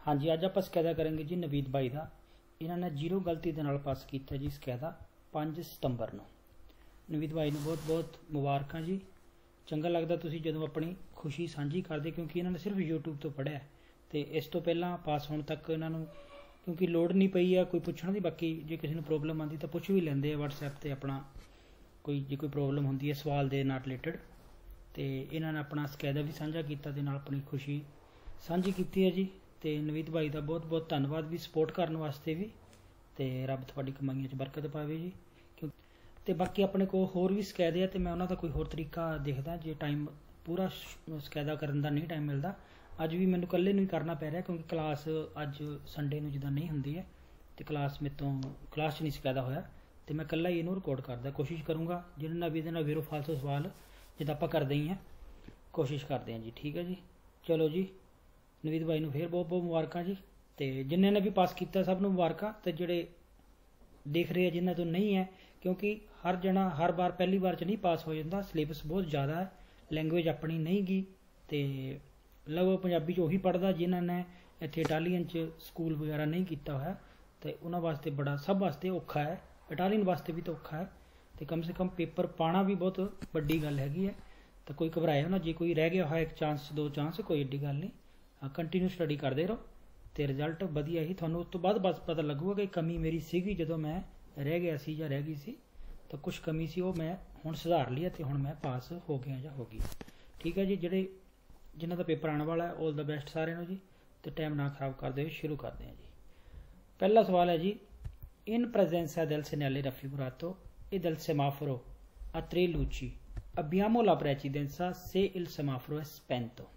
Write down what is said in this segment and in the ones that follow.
हाँ जी, अज आप ਸਕੈਦਾ करेंगे जी नवीद भाई का। इन्होंने 0 गलती के नाल पास किया जी ਸਕੈਦਾ 5 सितंबर ਨੂੰ। नवीद भाई ਨੂੰ बहुत बहुत मुबारक जी। चंगा लगता तुसीं जदों अपनी खुशी साझी करते, क्योंकि इन्होंने सिर्फ यूट्यूब तो पढ़िया तो इस तो पहला पास होने तक इन्हों क्योंकि लोड़ नहीं पई है कोई पुछण की। बाकी जे किसी को प्रॉब्लम आती तो पुछ भी लेंदे WhatsApp ते अपना कोई जे कोई प्रॉब्लम होंदी है सवाल दे नाल रिलेटेड, तो इन्होंने अपना ਸਕੈਦਾ भी साझा किया ते नाल अपनी खुशी साझी की है जी। तो नवीद भाई का बहुत बहुत धन्यवाद भी सपोर्ट करने वास्ते भी, तो रब तुहाडी कमाईआं च बरकत पावे जी। क्यों तो बाकी अपने को होर भी ਸਕੈਦੇ आ, तो मैं उन्होंने कोई होर तरीका देखदा जे टाइम पूरा ਸਕੈਦਾ करन दा नहीं टाइम मिलता। अज भी मैनूं कल्ले नूं ही करना पै रहा, क्योंकि क्लास अज संडे नूं जिद्दां नहीं हुंदी है तो क्लास मेरे तो क्लास च नहीं ਸਕੈਦਾ होया, तो मैं कल्ला ही इनू रिकॉर्ड करदा। कोशिश करूँगा जिन्होंने भी इहदे नाल वीरो फालतू सवाल जिद्दां आपां करदे ही हैं कोशिश करते हैं जी। ठीक है जी, चलो जी। नवीद भाई नूं फिर बहुत बहुत मुबारक जी। तो जिन्होंने ने भी पास किया सब नूं मुबारक। तो जिहड़े देख रहे हैं जिन्होंने तो नहीं है, क्योंकि हर जना हर बार पहली बार च नहीं पास हो जाता, सिलेबस बहुत ज़्यादा है, लैंगुएज अपनी नहीं गी। तो लगभग पंजाबी च उही पढ़दा जिन्होंने इत्थे इटालीयन च स्कूल वगैरह नहीं किया होया, तो उन्होंने वास्ते बड़ा सब वास्ते औखा है, इटालीयन वास्ते भी तो औखा है। तो कम से कम पेपर पाना भी बहुत वड्डी गल हैगी है। तो कोई घबराए ना, जे कोई रह गया हो एक चांस 2 चांस कोई एड्डी गल नहीं, कंटिन्यू स्टडी करते रहो तो रिजल्ट वधिया ही थानू उस तो बाद बस पता लगूगा कि कमी मेरी सीगी जदों मैं रह गया सी या रह गई सी, तो कुछ कमी सी वो मैं हुण सुधार लिया तो हुण मैं पास हो गया या हो गई। ठीक है जी। जिहड़े जिन्हां दा पेपर आने वाला है ऑल द बेस्ट सारिआं नूं जी। तो टाइम ना खराब करदे होए शुरू करते हैं जी। पहला सवाल है जी, इन प्रेजेंसा del segnale raffigurato e del semaforo a 3 luci abbiamo la precedenza se il semaforo è spento।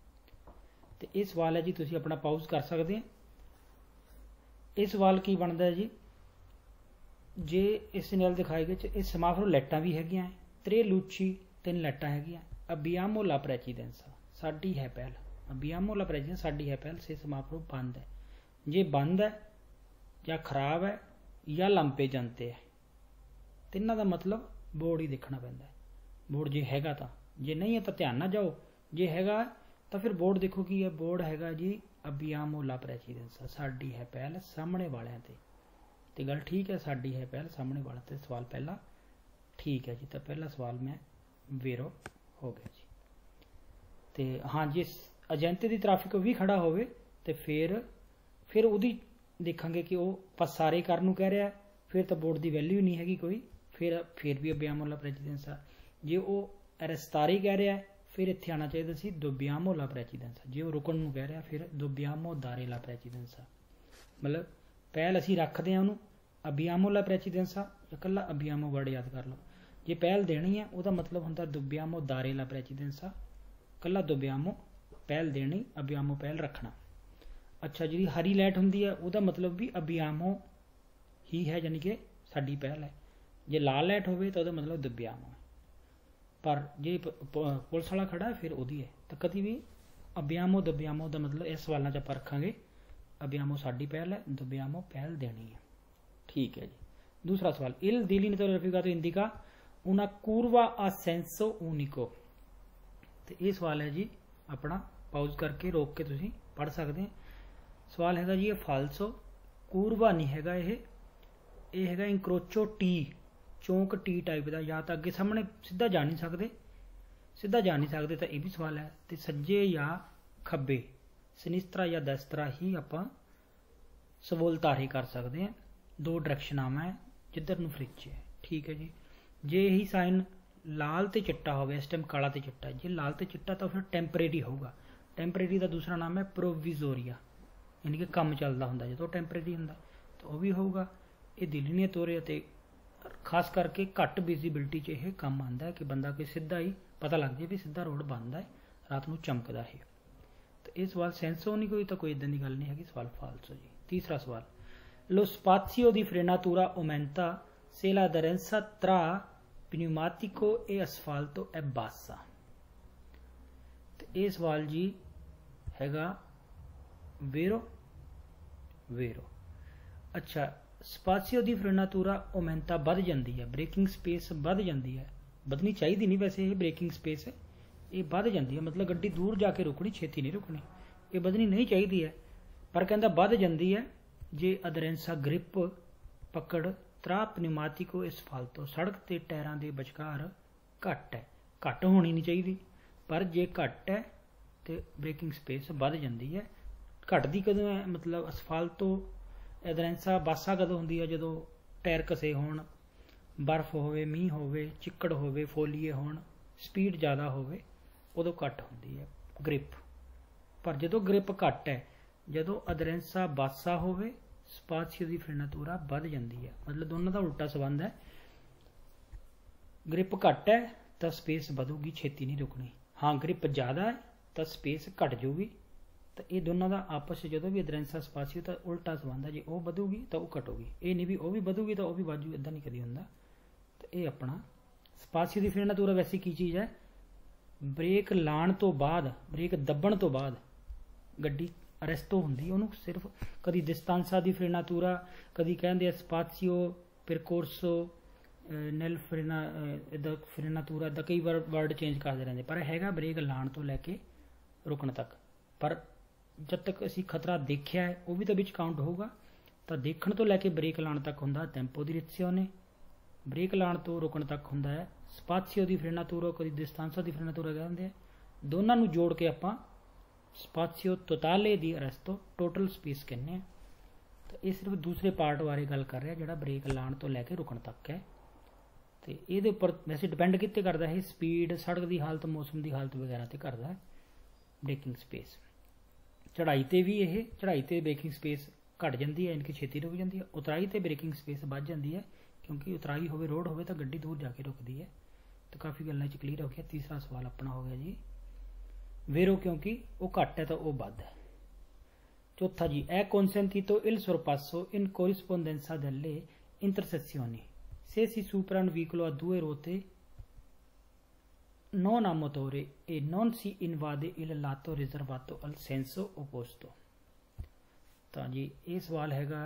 तो ये सवाल है जी, तुसीं अपना पाउज कर सकते हैं। ये सवाल की बनता है जी, जे इस नैल दिखाए गए इस समाफरो लाइटां भी हैगियां, 3 luci 3 लाइटां हैगियां, abbiamo la precedenza साडी है पहल, abbiamo la precedenza साडी है पहल, से समाफरो बंद है। जे बंद है या खराब है या लंपे जनते है, तिन्हां दा मतलब बोर्ड ही देखना पैंदा है। बोर्ड जे हैगा तो, जे नहीं है तो ध्यान ना जाओ, जे हैगा तो फिर बोर्ड देखो कि यह बोर्ड हैगा जी abbiamo la precedenza साडी है पहल सामने वालियां ते। तो गल ठीक है, साडी है पहल सामने वाले ते। सवाल पहला ठीक है जी। तो पहला सवाल मैं वेरो हो गया जी। तो हाँ जी, एजेंटे की ट्रैफिक भी खड़ा होवे तो फिर उहदी देखांगे कि वो पसारे करन नूं कह रहा है, फिर तो बोर्ड की वैल्यू नहीं हैगी कोई, फिर भी abbiamo la precedenza। जे वो रस्तारी कह रहा है फिर इत्थे आना चाहिए सी dobbiamo la precedenza। जे वो रुकन नूं कह रहा फिर dobbiamo dare la precedenza। मतलब पहल असीं रखते हैं उन्होंने abbiamo la precedenza या कल्ला abbiamo वर्ड याद कर लो। जे पहल देनी है वह मतलब होंदा dobbiamo dare la precedenza, कल्ला dobbiamo पहल देनी, abbiamo पहल रखना। अच्छा, जी हरी लाइट होंदी है वह मतलब भी abbiamo ही है, यानी कि साडी पहल है। जे लाल लाइट होवे तो मतलब dobbiamo है, पर जे पुलिस वाला खड़ा है फिर वही है। तो कभी भी abbiamo dobbiamo का मतलब इस सवालों च आप रखांगे abbiamo साडी पहल है, dobbiamo पहल देनी है। ठीक है जी। दूसरा सवाल, il delineatore raffigurato indica una curva a senso unico। तो ये सवाल है जी, अपना पाउज करके रोक के तुसीं पढ़ सकते हैं। सवाल हैगा जी ये फाल्सो, कूरवा नहीं हैगा, ये हैगा इंक्रोचो टी, चौंक टी टाइप का, या तो अगे सामने सीधा जा नहीं सकते, तो यह भी सवाल है। तो सज्जे या खब्बे, सिनिस्त्रा या दस्तरा ही आप सवोलतारे कर सकते हैं। 2 डायरैक्शन है जिधर नूं फ्रिज है। ठीक है जी। जे यही साइन लाल तो चिट्टा हो, इस टाइम काला तो चिट्टा, जे लाल तो चिट्टा तो फिर टैंपरेरी होगा। टैंपरेरी का दूसरा नाम है प्रोविजोरिया, यानी कि कम चलता होंगे जो टैंपरेरी होंगे तो वह भी होगा। ये delineatore ते खास करके घट विजिबिलिटी च यह कम आता है कि बंदा कोई सीधा ही पता लग जाए भी सीधा रोड बंद है, रात को चमकदा है। तो ये सवाल सेंसो नहीं कोई, तो कोई इदां दी गल नहीं हैगी, सवाल फाल्सो जी। तीसरा सवाल, लो स्पाजियो दी frenatura aumenta se l'aderenza tra pneumatico e asfalto è bassa। तो ये सवाल जी हैगा वेरो। अच्छा, स्पाजियो दी frenatura aumenta बढ़ जाती है, ब्रेकिंग स्पेस बढ़ जाती है, बढ़नी चाहिए नहीं वैसे, ये ब्रेकिंग स्पेस ये बढ़ जाती है, मतलब गड्डी दूर जाके रुकनी, छेती नहीं रुकनी, ये बढ़नी नहीं चाहिए है। पर कहता वध जाती है जे अदरेंसा ग्रिप पकड़ त्रा पनिमातिको एसफाल्टो सड़क ते टायरां दे विचकार घट है, घट होनी नहीं चाहिए, पर जे घट है तो ब्रेकिंग स्पेस वध जाती है। घटती कदों है, मतलब असफाल्टो एदरेंसा बासा कदों होंदी है, जो टायर कसे होण, बर्फ होवे, मींह होवे, चिक्कड़ होवे, फोलीए होण, स्पीड ज़्यादा होवे, उदों घट होंदी है ग्रिप। पर जो ग्रिप घट है, जो अदरेंसा बासा होवे स्पाशियो दी फ्रेनातूरा वध जाती है। मतलब दोनों का उल्टा संबंध है, ग्रिप घट है तो स्पेस वधूगी, छेती नहीं रुकनी। हाँ ग्रिप ज़्यादा है तो स्पेस घट जूगी। तो ये दोनों का आपस में जो भी अदरेंसा स्पाशियो तो उल्टा संबंध है, जो वो वधूगी तो वो घटूगी, ये नहीं भी वो भी वधूगी तो वो भी वधू, इदा नहीं कभी होंदा। तो ये अपना स्पाशियो दी फ्रेनातूरा वैसे की चीज़ है, ब्रेक लाण तो बाद, ब्रेक दबण तो बाद गड्डी अरेस्टो होंदी, उन्होंने सिर्फ कभी डिस्टांसा दी फ्रेनातूरा, कभी कहते स्पाशियो परकोर्सो नैल फ्रेनातूरा, इदा कई बार वर्ड चेंज करते रहते, पर हैगा ब्रेक लाण तो लैके रुकण तक। पर जब तक असी खतरा देखिया है वो भी तो विच काउंट होगा। तो देखण तो लैके ब्रेक लाण तक होंदा टेंपो दी रिएक्शियोने, ब्रेक लाण तो रुकण तक होंदा है स्पाशियो दी फ्रेनातूरा, कभी डिस्टांसा दी फ्रेनातूरा कहते हैं। दोनों नूं जोड़ के आपां स्पाशियो टोटाले दी अरेस्टो टोटल स्पेस कहने हैं। तो ये सिर्फ दूसरे पार्ट बारे गल कर रहा है, जिहड़ा ब्रेक लाण तो लैके रुकण तक है। तो ये उपर वैसे डिपेंड कित्ते करता है, स्पीड, सड़क की हालत, मौसम की हालत वगैरह ते करता है ब्रेकिंग स्पेस। चढ़ाई ते भी ये चढ़ाई ते ब्रेकिंग स्पेस घट जाती है, इनकी छेती रुक जाती है। उतराई ते ब्रेकिंग स्पेस बढ़ जाती है, क्योंकि उतराई होवे, रोड होवे तो गड्डी दूर जाके रुकती है। तो काफ़ी गल्लां च क्लीयर हो गया। तीसरा सवाल अपना हो गया जी वेरो, क्योंकि वो घट है तो वो वध है। चौथा जी ए consentito il sorpasso in corrispondenza delle intersezioni se si superano veicolo a due ruote non a motore e non si invade il lato riservato al senso opposto। तो जी ये सवाल हैगा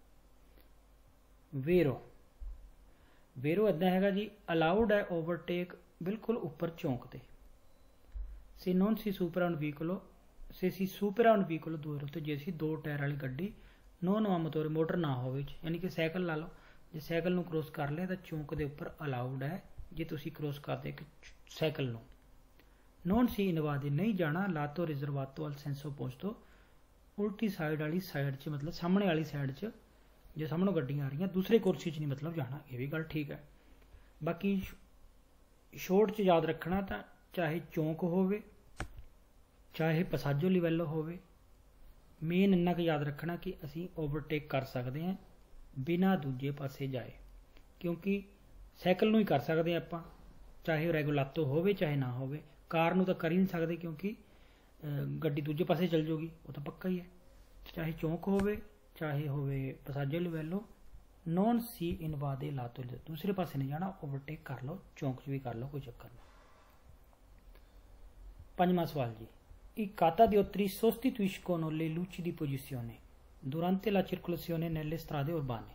वेरो। वेरो इदा हैगा जी अलाउड है ओवरटेक बिल्कुल उपर चौंक ते, से नॉन सी सुपराउन व्हीकलो से सी सुपराउन व्हीकलो दो रुते, जे सी दो टायर वाली गड्डी नॉन आमतौर मोटर ना हो, यानी कि साइकिल ला लो, जे साइकिल नूं क्रॉस कर लिया तो चौंक के उपर अलाउड है, जे तुसी क्रॉस करते एक साइकिल नूं। नॉन सी इनवादे नहीं जाना लातो रिजर्वातो अल सेंसो पहुंचतो, उल्टी साइड वाली साइड च, मतलब सामने वाली साइड च, जो सामने गड्डियां आ रही दूसरे कुर्सी च नहीं मतलब जाना, ये भी गल ठीक है। बाकी शोर्ट च याद रखना, तो चाहे चौंक होवे चाहे पसाजो लिवेलो होवे, मेन इन्ना क याद रखना कि असी ओवरटेक कर सकते हैं बिना दूजे पासे जाए, क्योंकि साइकिल नूं ही कर सकते हैं आपां, चाहे रेगुलातो होवे चाहे ना होवे। कार नूं तो कर ही नहीं सकते, क्योंकि गड्डी दूजे पासे चल जाऊगी, वो तो पक्का ही है। चाहे चौंक होवे चाहे होवे पसाजो लिवेलो, नॉन सी इनवादे लातो, दूसरे पासे नहीं जाना, ओवरटेक कर लो, चौंक च भी कर लो, कोई चक्कर नहीं। पंजवां सवाल जी I catadiopteri sostituiscono le luci di posizione durante la circolazione nelle strade urbane।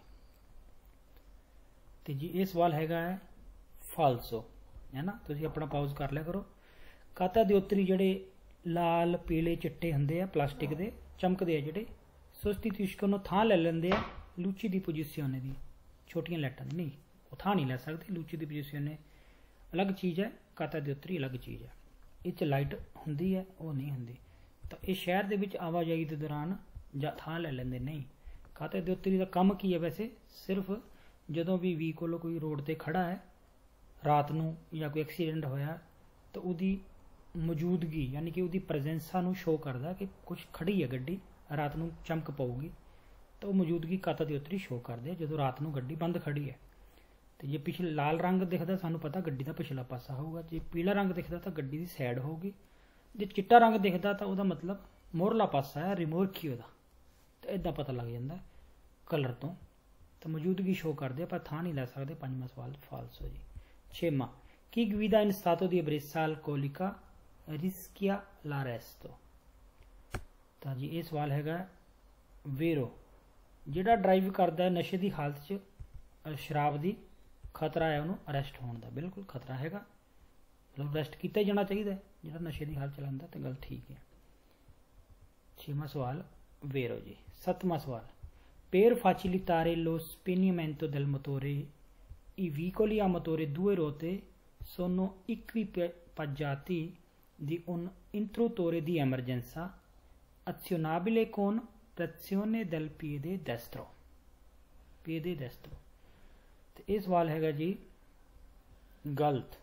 तो जी ये सवाल हैगा है फालसो, है ना, तुसी अपना पाउज कर लिया करो। कातादियोप्तरी जड़े लाल पीले चिट्टे होंदे आ प्लास्टिक दे, चमकदे आ जड़े, सोस्टिट्यूशनो थां ले लेंदे आ लूची दी पोजिशियन दी, छोटियां लाइटां दी नहीं, वो थां नहीं लै सकदे। लूची दी पोजिशियन अलग चीज़ है, कातादियोप्तरी अलग चीज़ है। इस लाइट होंदी है, वो नहीं होंदी। तो ये शहर दे विच आवाजाही के दौरान थां ले लेंदे नहीं। कातादियोप्तरी का काम की है वैसे, सिर्फ जदों भी व्हीकल कोई रोड ते खड़ा है रात नूं या कोई एक्सीडेंट होया, तो उहदी मौजूदगी यानी कि उहदी प्रेजेंसा नूं शो करदा कि कुछ खड़ी है गड्डी, रात नूं चमक पाऊगी, तो मौजूदगी कातादियोप्तरी शो करदे जदों रात नूं गड्डी बंद खड़ी है। तो जे पिछले लाल रंग दिखता सानू पता गड्डी का पिछला पासा होगा, जे पीला रंग दिखता तो गड्डी की साइड होगी, जे चिट्टा रंग दिखता तो वह मतलब मोरला पासा है, रिमोर्खी वह। तो इदा पता लग जाता कलर तो मौजूदगी शो करते, पर थां नहीं लै सकते। पंजवां सवाल फालसो जी। छेवां की गुइदा इन स्टातो दी एब्रेसा अल्कोलिका रिस्किया लारेस्तो। तो जी ये सवाल हैगा वेरो, जिहड़ा ड्राइव करता है नशे की हालत च शराब की, खतरा है उन्होंने अरेस्ट होने का, बिल्कुल खतरा हैगा, मतलब अरेस्ट किया ही जाना चाहिए जो नशे की हालत चलाता, तो गल ठीक है। छेवां सवाल वेरो जी। 7वां सवाल, per facilitare lo spegnimento del motore i veicoli a motore 2 ruote sono equipaggiati di un interruttore di emergenza azionabile con pressione del piede destro। piede destro ਤੇ ਇਹ ਸਵਾਲ ਹੈਗਾ ਜੀ ਗਲਤ।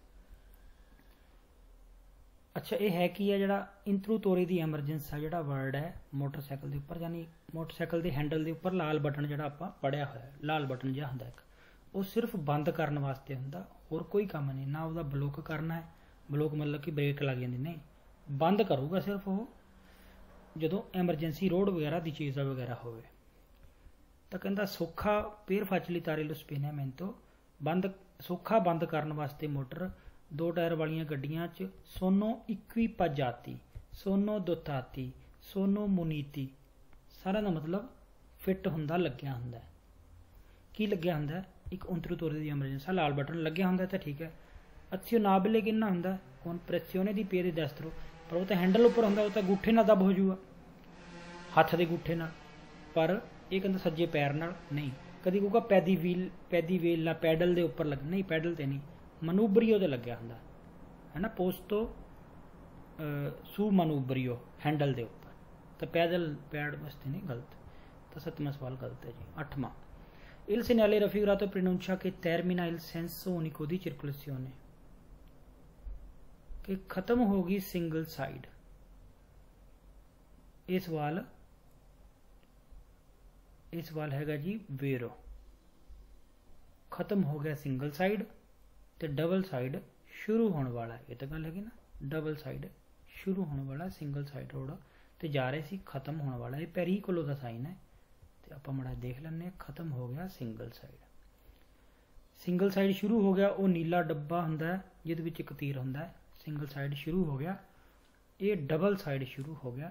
अच्छा ये है कि है जड़ा इंटरूटोरे दी एमरजेंस है जड़ा वर्ड है मोटरसाइकिल के उपर यानी मोटरसाइकिल के हैंडल के उपर लाल बटन जड़ा आपां पढ़िया होया लाल बटन जिहा हुंदा एक वो सिर्फ बंद करने वास्ते हुंदा होर कोई काम नहीं ना उसका ब्लॉक करना है। ब्लॉक मतलब कि ब्रेक लग जाती नहीं बंद करूगा सिर्फ वो जदों एमरजेंसी रोड वगैरह की चीज़ वगैरह होवे। तो कहता सौखा पेर फैसिलिटारे लो स्पेनियामेंटो बंद सौखा बंद करने वास्ते मोटर 2 टायर वाली गड्डियां च सोनो इक्विपजाती सोनो दोताती सोनो मुनीति सारा का मतलब फिट हुंदा लग्या हुंदा की लग्या हुंदा एक इंटरूटोरे दी एमरजेंसी लाल बटन लग्या हुंदा तो ठीक है। असियोनाबले किन्ना हुंदा कौन प्रेसियोने दी पिede destro पर वो तो हैंडल उपर हुंदा वो तो अंगूठे नाल दब हो जाऊगा हथ के अंगूठे नाल पर ये कहंदा सज्जे पैर नाल नहीं। कदी कहूगा पैदी वेल ना पैडल दे उपर लग नहीं पैडल ते नहीं मनूबरीओ ते लग्या हुंदा है ना पोस्टो सू मनूबरीओ हैंडल दे उपर तो पैदल पैड वास्ते नहीं गलत। तो 7वां सवाल गलत है जी। 8वां il segnale raffigurato pronuncia che termina il senso unico di circolazione कि खत्म होगी सिंगल साइड। ये सवाल हैगा जी वेरो खत्म हो गया सिंगल साइड तो डबल साइड शुरू होने वाला है। ये तो गल है ना डबल साइड शुरू होने वाला सिंगल साइड रोड तो जा रहे सी खत्म होने वाला। ये पेरिकोलो का साइन है तो आप माड़ा देख लें खत्म हो गया सिंगल साइड। सिंगल साइड शुरू हो गया वो नीला डब्बा हुंदा है जिहदे विच एक तीर हुंदा है। सिंगल साइड शुरू हो गया ये डबल साइड शुरू हो गया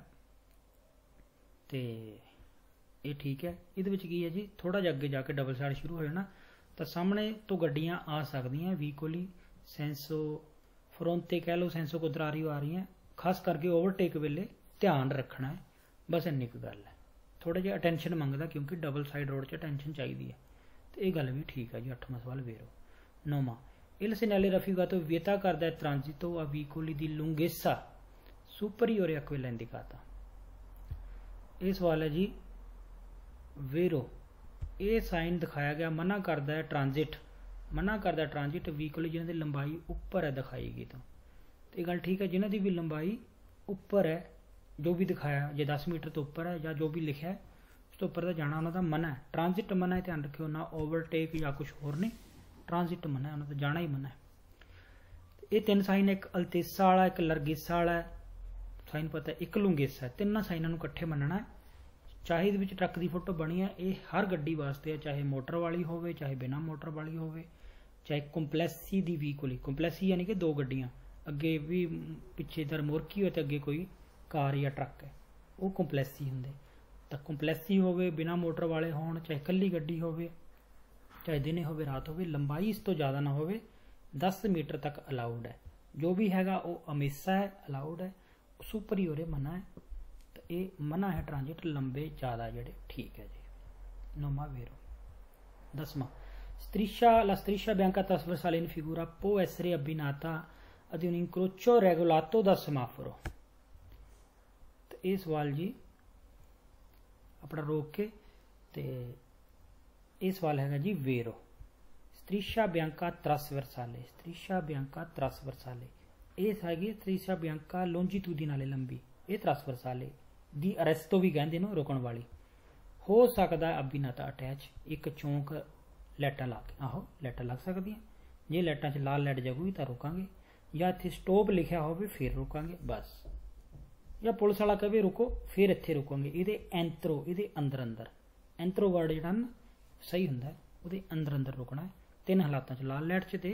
तो ये ठीक है। इहदे विच की है जी थोड़ा जिहा अगे जाके डबल साइड शुरू हो जाना तो सामने तो गड्डियां आ सकदियां व्हीकोली सेंसो फ्रोंते कह लो सेंसो कुदरारी आ रही हैं खास करके ओवरटेक वेले ध्यान रखना है बस इन्नी क गल है। थोड़ा जिहा अटेंशन मंगदा क्योंकि डबल साइड रोड 'च अटेंशन चाहिए है तो ये गल भी ठीक है जी। 8वां सवाल वेरो। 9वां il segnale raffigurato vieta करदा है ट्रांजिटो a veicoli di lunghezza superiore a quella indicata। ये सवाल है जी वेरो। ये साइन दिखाया गया मना करता है ट्रांजिट व्हीकल जिन्हों की लंबाई उपर है दिखाई गई तो ये गल ठीक है। जिन्हों की भी लंबाई उपर है जो भी दिखाया जे 10 मीटर तो उपर है या जो भी लिखा है उस तो उपर तो जाना उन्होंने मना है। ट्रांजिट मना है ध्यान रखियो ना ओवरटेक या कुछ होर नहीं ट्रांजिट मना है उन्होंने तो जाना ही मना है। ये 3 साइन एक अल्तेसा वाला एक लरगेसा वाला साइन पता है एक लुंगेसा है। तिना साइनों इकट्ठे मनना है चाहे ये ट्रक की फोटो बनी है ये हर गड्डी वास्ते है चाहे मोटर वाली होवे चाहे बिना मोटर वाली होवे चाहे कंपलैसी दी व्हीकल कंपलैसी यानी कि 2 गड्डियां अगे भी पिछे इधर मोरकी हो तो अगे कोई कार या ट्रक है वो कंपलैसी होंगे। तो कंपलैसी होवे बिना मोटर वाले होण चाहे कल्ली गड्डी होवे चाहे दिन होवे रात होवे लंबाई इस तो ज़्यादा ना होवे 10 मीटर तक अलाउड है। जो भी हैगा वो हमेशा है अलाउड है सुपरियोरे मना है तो ये मना है ट्रांजिट लंबे ज़्यादा जड़े ठीक है जी। 9वां वेरो। 10वां la striscia bianca trasversale in figura può essere abbinata ad un incrocio regolato da semaforo। तो ये सवाल जी अपना रोक के ते ये सवाल है जी वेरो। striscia bianca trasversale ये हैगी striscia bianca longitudinale लंबी ये trasversale दी अरेस्तो भी कहते ना रुकण वाली हो सकता है अभिनाता अटैच एक चौंक लाइटां ला के आहो लाइटां लग सकती हैं जे लाइटां च लाल लाइट जगूगी तो रोकांगे या इत्थे स्टॉप लिखा हो फिर रोकांगे बस या पुलिस वाला कहे रुको फिर इत्थे रुकांगे। ये एंत्रो ये अंदर अंदर एंत्रो वर्ड जिहड़ा ना सही हुंदा है उहदे अंदर अंदर रुकना है। 3 हालातां च लाल लाइट च ते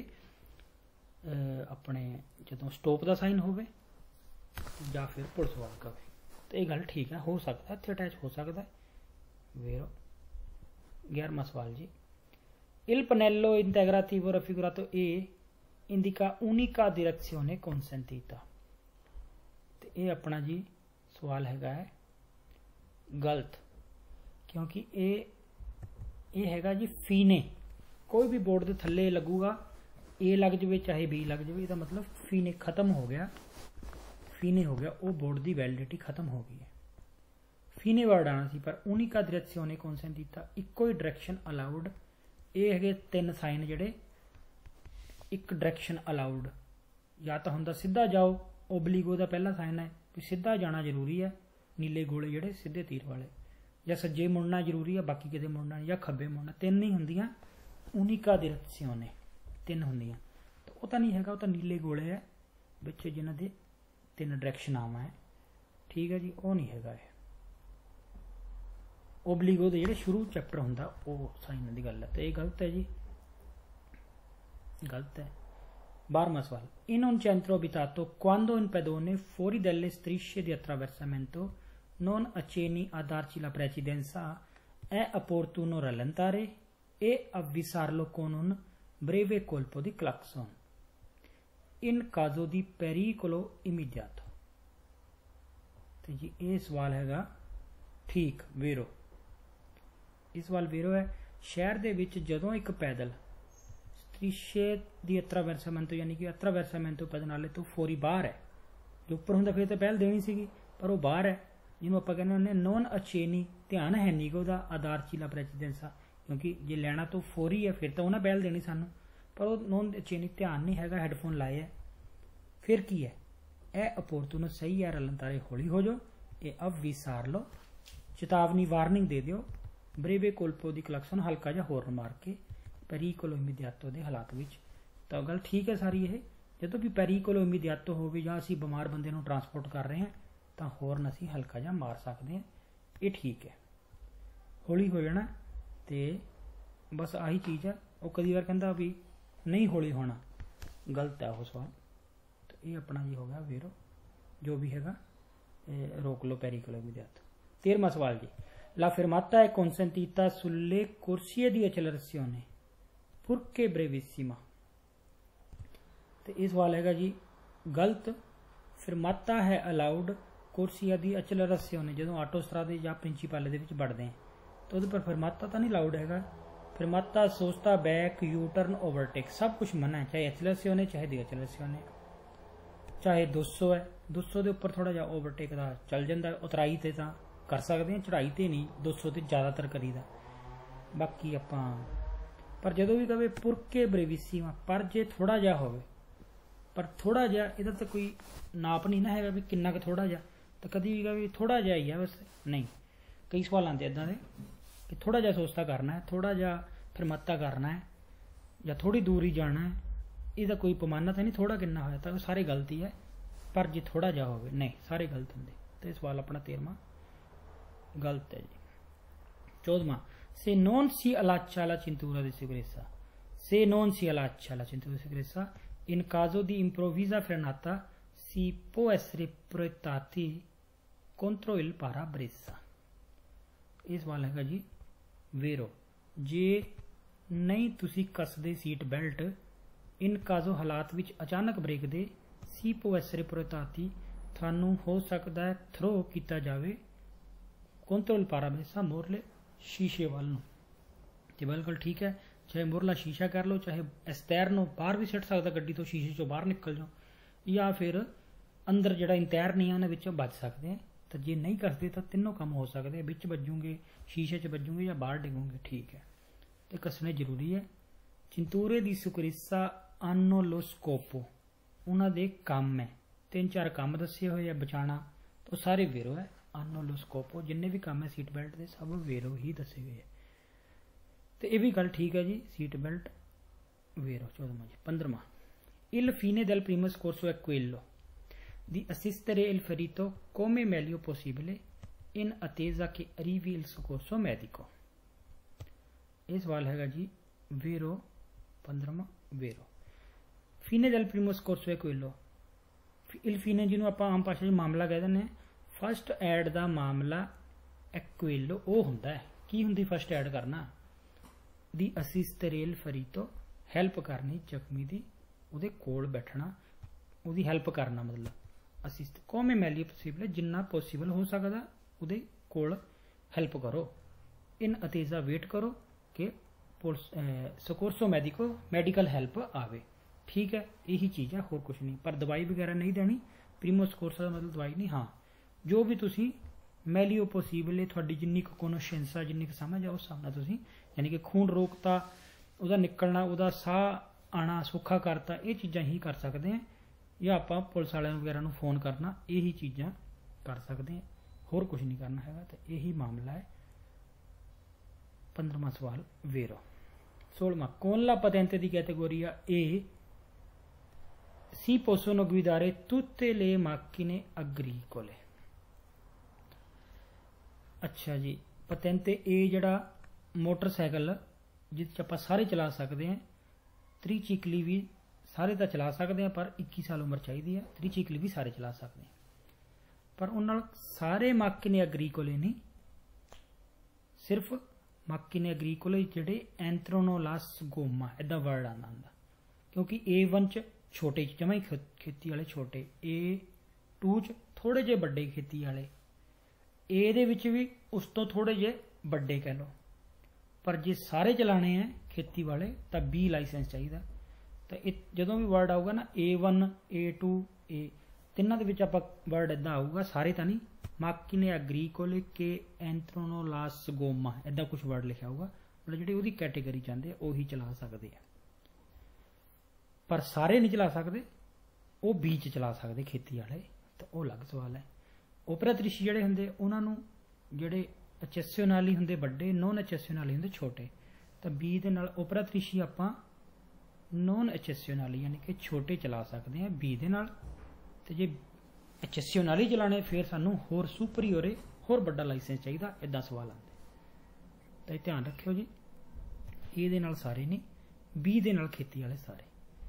अपने जदों स्टॉप का साइन होवे या फिर पुलिस वाला कहे तो ये गल ठीक है हो सकता है इत्थे अटैच हो सकता है वेरो। 11वां सवाल जी il pannello integrativo raffigurato e indica unica direzione consentita। तो ये अपना जी सवाल हैगा है गलत, क्योंकि ये हैगा जी फीने। कोई भी बोर्ड के थले लगूगा, ए लग जाए चाहे बी लग जाए, इसका मतलब फीने खत्म हो गया, फीने हो गया, वो बोर्ड की वैलिडिटी खत्म हो गई है। फीने वर्ड आना सी, पर उनिका डायरेक्शन consentita, इको ही डायरेक्शन अलाउड। ये है 3 साइन जिहड़े एक डायरेक्शन अलाउड, या तो हुंदा सीधा जाओ, ओबलीगो का पहला साइन है भी सीधा जाना जरूरी है, नीले गोले जिहड़े सीधे तीर वाले, या सज्जे मुड़ना जरूरी है, बाकी किते मुड़ना, या खब्बे मुड़ना। 3 ही हुंदियां उनिका डायरेक्शन 3 हुंदियां, तो वो तो नहीं हैगा, वो तो नीले गोले है विच जिन्हां दे 3 डायरेक्शन आवा है, ठीक है जी। वो नहीं हैगा ओबलीगो दे जिहड़े शुरू चैप्टर हुंदा वो साइन दी गल है, तो ये गलत है जी, गलत है। 12वां सवाल, in un centro abitato quando in pedone fuori dalle strisce di attraversamento non accenni a darci la precedenza è opportuno rallentare e avvisarlo con un breve colpo di clacson in caso di pericolo immediato। तो जी ये सवाल हैगा ठीक वेरो, इस सवाल वेरो है। शहर दे विच जदों एक पैदल स्त्रीशे दी अत्रावैरसामेंटो यानी कि अत्रावैरसामेंटो पदनाले तो फोरी बाहर है, जो उपर हुंदा फिर तो पहल देनी सीगी, पर वो बाहर है, जिन्हों आपां कहने हुंदे नॉन अचेनी, ध्यान है नहीं गा आधार चीला प्रेसिडेंसा, क्योंकि जे लैना तो फोरी है फिर तो उन्हें पहल देनी सानू, पर वो नॉन अचेनी ध्यान नहीं हैगा, हैडफोन लाए है, फिर की है ए अपोर्तुनो सही है, रलन तारे हौली हो जाओ, ये अब विसार लो, चेतावनी वार्निंग दे दियो, ब्रेवे कोल्पो दी कलैक्शन हल्का जा होर्न मार के, पेरीकोलो इमीडियातो दे हालात विच। तो गल ठीक है सारी ये, जो भी पेरीकोलो इमीडियातो हो या असी बीमार बंदे नूं ट्रांसपोर्ट कर रहे हैं तो होर्न असी हल्का जा मार सकते हैं, ये ठीक है, हौली हो जाना। तो बस आही चीज़ है, वो कई बार कहता भी नहीं हौली होना, गलत है वो सवाल। तो ये अपना जी हो गया वेरो, जो भी हैगा रोक लो पेरीकोलो इमीडियातो। 13वां सवाल जी, La fermata è consentita sulle corsie di accelerazione purché brevissima। तो इस सवाल हैगा जी गलत, फिरमाता है अलाउड कोर्सिया दी एक्सेलरेशन, जो ऑटो स्ट्रादे या प्रिंसीपल दे बढ़ते हैं तो उस पर फिरमाता तो नहीं अलाउड हैगा। फिरमाता सोचता बैक यू टर्न ओवरटेक सब कुछ मना है, चाहे एक्सेलरेशन है चाहे दी एक्सेलरेशन है, चाहे 200 है 200 के उपर थोड़ा जा ओवरटेक का चल जाता, उतराई ते तां कर सकते हैं, चढ़ाई तो नहीं 200 तो ज़्यादातर करीदा, बाकी आप पर जो भी कहे पुरके ब्रेविसीमा, पर जे थोड़ा जा हो, पर थोड़ा जा इधर तो कोई नाप नहीं ना है भी किन्ना क थोड़ा जा, तो कभी भी कहे थोड़ा जा ही है बस नहीं। कई सवाल आते इदा के कि थोड़ा जा सोचता करना है, थोड़ा जा फिरमत्ता करना है, या थोड़ी दूर ही जाना है, इसका कोई पैमाना तो नहीं थोड़ा किन्ना होया, तो सारे गलत ही है, पर जे थोड़ा जा हो नहीं सारे गलत होंगे। तो ये सवाल अपना 13वां गलत है जी। 14वां, se non si allaccia la cintura di sicurezza, se non si allaccia la cintura di sicurezza in caso di improvvisa frenata si può essere proiettati contro il parabrezza। इस सवाल हैगा जी वेरो, जे नहीं तुसी कसदे सीट बेल्ट इन काजो हालात विच अचानक break दे सी पो एसरे प्रोताती थानू हो सकता है थ्रो किया जाए कंट्रोल पाराब्रेसा मोरले शीशे वाल नूं। ते बिल्कुल ठीक है, चाहे मुरला शीशा कर लो, चाहे एस्तैर नो बाहर भी सट सकता गड्डी तो शीशे चो बाहर निकल जाओ, या फिर अंदर जड़ा इंतैर नहीं है उन्हें विचों बच सकते हैं। तो जे नहीं कसते तो तीनों काम हो सकते हैं, विच बजूंगे शीशे च बजूंगे या बाहर डिगोंगे, ठीक है। तो कसने जरूरी है। चिंतूरे दी सुकरिसा आनोलोस्कोपो उन्होंने काम है, 3-4 काम दसे हुए है बचाना, तो सारे वेरो है। आनोलोस्कोपो जिन्ने भी काम है सीट बेल्ट के सब वेरो ही दसे हुए है, तो ये भी गल ठीक है जी, सीट बेल्ट वेरो। 14वां जी। 15वां, il fine del primo scorso è quello di assistere il ferito come meglio possibile in attesa che arrivi il soccorso medico। ये सवाल हैगा जी वेरो, 15वां वेरो। फीने del primo scorso è quello, il fine जिन्हों आप आम भाषा मामला कह दें, फस्ट एड का मामला एक्वेलो वो होंदा है, की होंदी फस्ट एड करना, दी असिस्टरेल फरीतो हैल्प करनी जख्मी दी, उहदे कोल बैठना, उहदी हैल्प करना, मतलब असिस्ट कोमे मैली पॉसिबल जिन्ना पॉसिबल हो सकता उहदे कोल ਹੈਲਪ ਕਰੋ। ਇਨ ਅਤੇਜ਼ਾ ਵੇਟ ਕਰੋ ਕਿ ਸਕੋਰਸੋ ਮੈਡੀਕਲ ਹੈਲਪ ਆਵੇ। ठीक है, यही चीज़ है, होर कुछ नहीं। पर दवाई वगैरह नहीं देनी, प्रीमो ਸਕੋਰਸਾ ਦਾ ਮਤਲਬ ਦਵਾਈ नहीं। हाँ, जो भी तुसी मैलियो पॉसीबल थोड़ी जिन्नी को कोनोशेंस है, जिन्नी को समझ है, उस हिसाब नाल तुसी यानी कि खून रोकता, ਉਹਦਾ निकलना, ਉਹਦਾ ਸਾਹ आना सौखा करता, ये चीज़ां ही कर सकते हैं। या आप पुलिस वाले वगैरह ਨੂੰ फोन करना, यही चीज़ां कर सकते हैं, होर कुछ नहीं करना है। तो यही मामला है। 15वां सवाल वेरो। 16वां, con la patente di categoria E si possono guidare tutte le macchine agricole। अच्छा जी, patente A जड़ा मोटरसाइकिल जिस आप सारे चला सकते हैं, त्रिचिकली भी सारे तो चला सकते हैं, पर 21 साल उम्र चाहिए है। त्रिचिकली भी सारे चला सकते हैं, पर उन सारे माकिने एग्रीकोले नहीं, सिर्फ माकिने एग्रीकोले जेडे एंथ्रोनोलास गोमा इदा वर्ड आना होंगे। क्योंकि A1 च छोटे जमा ही खेती वाले छोटे, A2 च थोड़े जे बड़े खेती वाले, ए दे विच भी उस तो थोड़े जे बड़े कह लो। पर जे सारे चलाने हैं खेती वाले तो B लाइसेंस चाहिए। तो जदों भी वर्ड आऊगा ना A1 A2 A, तिन्हां दे विच आपां वर्ड इदां आऊगा, सारे तो नहीं, माकिने एग्रीकोले के एंथ्रोनोलास गोमा इदां कुछ वर्ड लिखा होगा, मतलब जिहड़ी उहदी कैटेगरी चाहते उही चला सकते हैं। पर सारे नहीं चला सकते, वो B च चला सकते खेती वाले, तो वो अलग सवाल है। ओपरात्रिशी जिहड़े हुंदे उहनां नूं जिहड़े एचेसियोनाली हुंदे बड़े, नॉन एचेसियोनाली हुंदे छोटे, तो B दे नाल ओपरात्रिशी आपां नॉन एचेसियोनाली यानी कि छोटे चला सकते हैं B दे नाल। ते जे एचेसियोनाली चलाने फिर सानूं होर सुपरीओरे होर बड़ा लाइसेंस चाहिए, इदां सवाल आते। तो ध्यान रखियो जी, ए दे नाल सारे नहीं, B दे नाल खेती वाले सारे।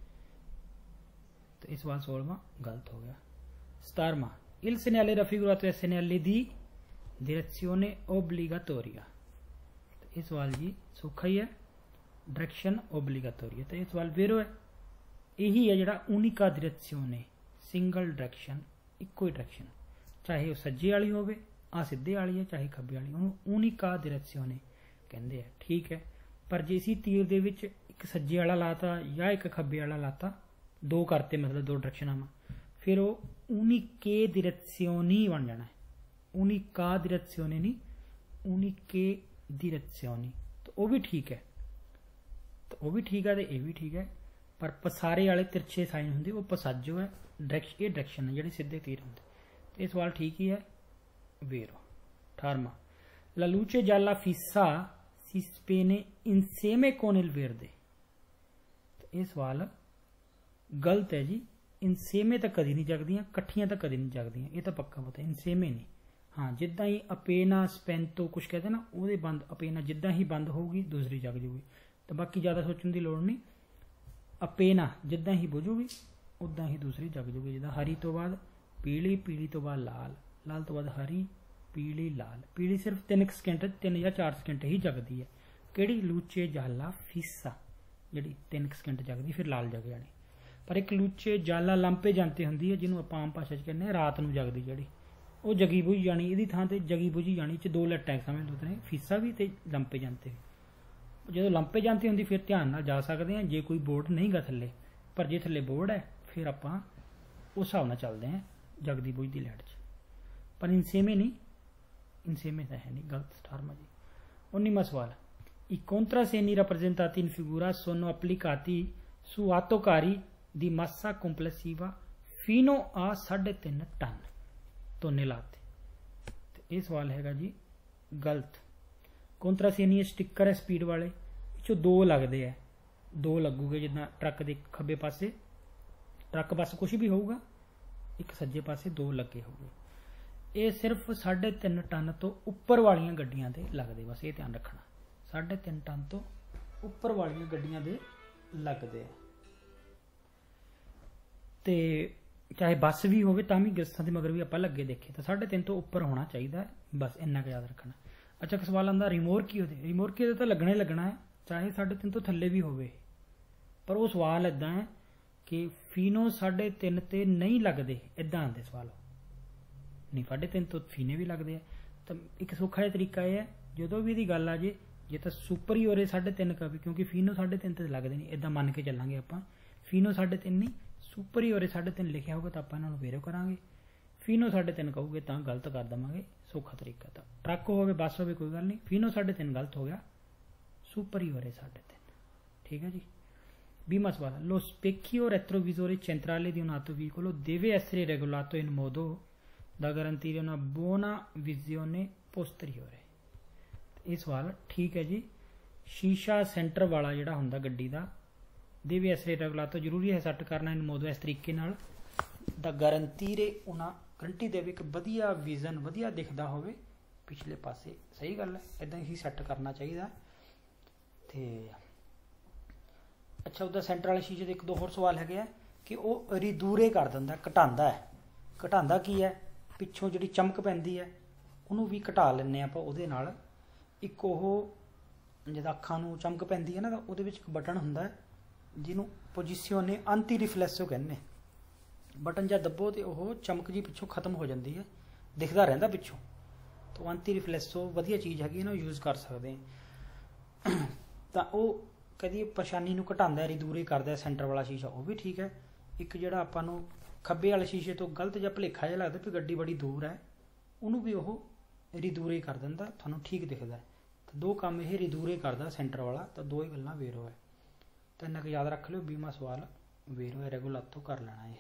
तो इस सवाल 16वां गलत हो गया। 17वां, il segnale raffigurato è segnale di direzione obbligatoria। तो ये सवाल जी सौखा ही है, डायरेक्शन ओब्लिगाटोरी। तो ये सवाल वेरो है, यही है जड़ा उनिका डायरेक्शिone, सिंगल डायरेक्शन, इको ही डायरेक्शन, चाहे वह सज्जे वाली होवे, आ सीधे वाली है, चाहे खब्बे वाली, उन्होंने उनिका डायरेक्शिone कहते हैं। ठीक है, पर जे इसी तीर दे विच एक सज्जे वाला लाता या एक खब्बे वाला लाता, दो करते मतलब दो डायरेक्शन में, फिर वो उनिके डायरेक्शिoni बन जाना है। उनिका डायरेक्शिone नहीं, उनिके डायरेक्शिoni। तो वो भी ठीक है, तो वो भी ठीक है, तो ये भी ठीक है। पर पसारे वाले तिरछे साइन होंगे वो पसाजो है, ये डायरेक्शन है, जेडे सीधे तीर होंगे। तो ये सवाल ठीक ही है, वेरो। 18वां, la luce gialla fissa si spene insieme con il verde। तो ये सवाल गलत है जी। इनसेमे तो कभी नहीं जगदियाँ, कट्ठियां तो कभी नहीं जगदियाँ, ये तो पक्का पता है, इनसेमे नहीं। हाँ, जिदा ही अपेना स्पेंतो कुछ कहते हैं ना, वो बंद अपेना जिदा ही बंद होगी दूसरी जग जूगी। तो बाकी ज़्यादा सोचने की लोड़ नहीं, अपेना जिदा ही बुझूगी उदा ही दूसरी जग जूगी। जिदा हरी तो बाद पीली, पीली तो बाद लाल, लाल तो बाद हरी, पीली लाल। पीली सिर्फ 3 सेकंड 3 या 4 सेकंड ही जगती है। कि लूचे जाला फीसा जी 3 सेकंड जगती, फिर लाल जग जानी। पर एक लूचे जाला लांपे जानते होंगी है, जिन्होंने आप आम भाषा कहते हैं रात को जगती, जी वो जगी बुझ जानी, ये थां ते जगी बुझी जानी, 2 लट्टां समझ लो ने, फीसा भी तो लंपे जानते। जो लंपे जानती होंगी फिर ध्यान नाल जा सकते हैं, जे कोई बोर्ड नहीं गा थले, पर जे थले बोर्ड है फिर आप उस हिसाब नाल चलते हैं जगदी बुझदी लाइट च। पर इनसेमे नहीं, इनसेमे तो है नहीं, गलत। 18वां जी। 19वां सवाल, i contrassegni rappresentati in figura sono applicati su autocarri di massa complessiva fino a 3.5 ton tonnellate। तो ये सवाल हैगा जी गलत। कॉन्ट्रासेनी स्टिकर है स्पीड वाले, जो 2 लगते हैं, 2 लगूगे जिदा ट्रक के खब्बे पासे, ट्रक बस कुछ भी होगा, एक सज्जे पासे 2 लगे होंगे। ये सिर्फ 3.5 टन तो उपर वाली गड्डियां दे लगते, बस ये ध्यान रखना, 3.5 टन तो उपर वाली गड्डियां दे लगते हैं। तो चाहे बस भी हो भी गस्सां दे मगर भी आप लगे देखे, तो 3.5 तो उपर होना चाहिए, बस इन्ना क याद रखना। अच्छा, एक सवाल आता रिमोरकी होते, रिमोरकी तो लगना ही लगना है, चाहे 3.5 तो थले भी हो। पर वो सवाल इदा है कि फीनो 3.5 ते नहीं लगते, इदा आते सवाल नहीं, 3.5 तो फीने भी लगते हैं। तो एक सौखा जिहा तरीका यह है, जो भी इहदी गल आ जे जे तो सुपर ही हो रहे 3.5 का भी, क्योंकि फीनो 3.5 तो लगते नहीं, इदा मन के चलांगे आप। फीनो 3.5 नहीं, सुपर ही हो रहे 3.5 लिखा होगा तो आप इन्होंने वेरो करांगे। फीनो 3.5 कहोगे तो गलत कर देवांगे, सौखा तरीका। तो ट्रक हो बस हो कोई गल नहीं, फीनो 3.5 गलत हो गया, सुपर ही हो रहे 3.5। ठीक है जी। 20वां सवाल, lo specchio retrovisore centrale di un autovicolo deve essere regolato in modo da garantire una buona visione posteriore। ये सवाल ठीक है जी। शीशा सेंटर वाला जिहड़ा हुंदा गड्डी दा, देवे एसरे रेगुलातो जरूरी है सैट करना इन मोदो इस तरीके नाल दा गारंटीरे उना गारंटी देवे कि वधिया विजन वधिया दिखदा होवे पिछले पासे। सही गल है, इदां ही सैट करना चाहिए। ते अच्छा, उदा सेंटर वाले शीशे के एक दो होर सवाल है कि वह रिदूरे कर दिंदा, घटांदा है। घटांदा की है, पिछों जिहड़ी चमक पैंदी है उन्होंने भी घटा लैंदे आपां उहदे नाल। एक ओह जिद्दां अखां नूं चमक पैंदी है ना, तो उहदे विच एक बटन हुंदा है जिन्हों पोजिशियोने अंती रिफ्लैक्सो कहने। बटन जा दबो तो वह चमक जी पिछों खत्म हो जाती है, दिखता रहिंदा पिछों। तो अंती रिफ्लैक्सो वधिया चीज़ हैगी ना, यूज़ कर सकते हैं। तो वह कदी परेशानी नूं घटांदा है, रिदूरे करदा है सेंटर वाला शीशा, वह भी ठीक है। एक जिहड़ा आपां नूं खब्बे वाले शीशे तो गलत जिहा भुलेखा जिहा लगदा भी गड्डी बड़ी दूर है, उहनूं भी वह रिदूरे कर दिंदा, तुहानूं ठीक दिखदा है। तो दो काम ये रिदूरे करदा सेंटर वाला, तो दो ही गल्लां वेरो है। तो इन्ना याद रख लो। 20वां सवाल वेरो है, रेगुलातो कर लेना है।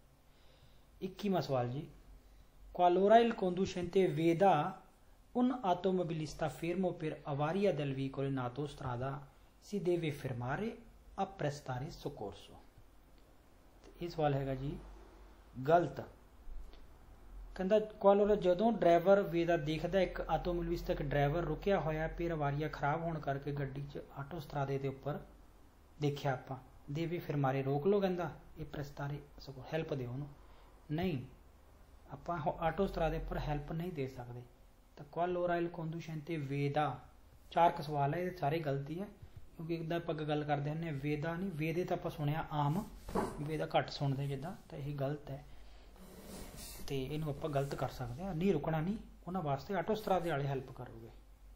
21वां सवाल जी, qualora il conducente veda un automobilista fermo per avaria del veicolo in autostrada si deve fermare a prestare soccorso। ये सवाल है जी गलत। कहता क्वालोरा जदों ड्राइवर वेदा देखता एक ऑटोमोबिलिस्ट एक ड्राइवर रुकिया होया फिर अवारिया खराब होने करके गड्डी च आटोस्त्रादे के उपर देखिया आपां देवी फिर मारे रोक लो, कहता ये प्रस्तारे सगों हैल्प दे उन्होंने। नहीं, आपां आटोस्त्रादे उपर हैल्प नहीं दे सकते। तो क्वालोरा इल कंडूशेंते वेदा, 4 सवाल है, ये सारे गलती है, क्योंकि एकदम आप गल करते हैं वेदा नहीं, वेदे तो आप सुनिया आम, वेदा घट सुनते जिदा, तो यही गलत है। तो इनू आप गलत कर सकते हैं, नहीं रुकना नहीं, उन्होंने वास्ते आटोस्त्रादे वाले हैल्प करोगे।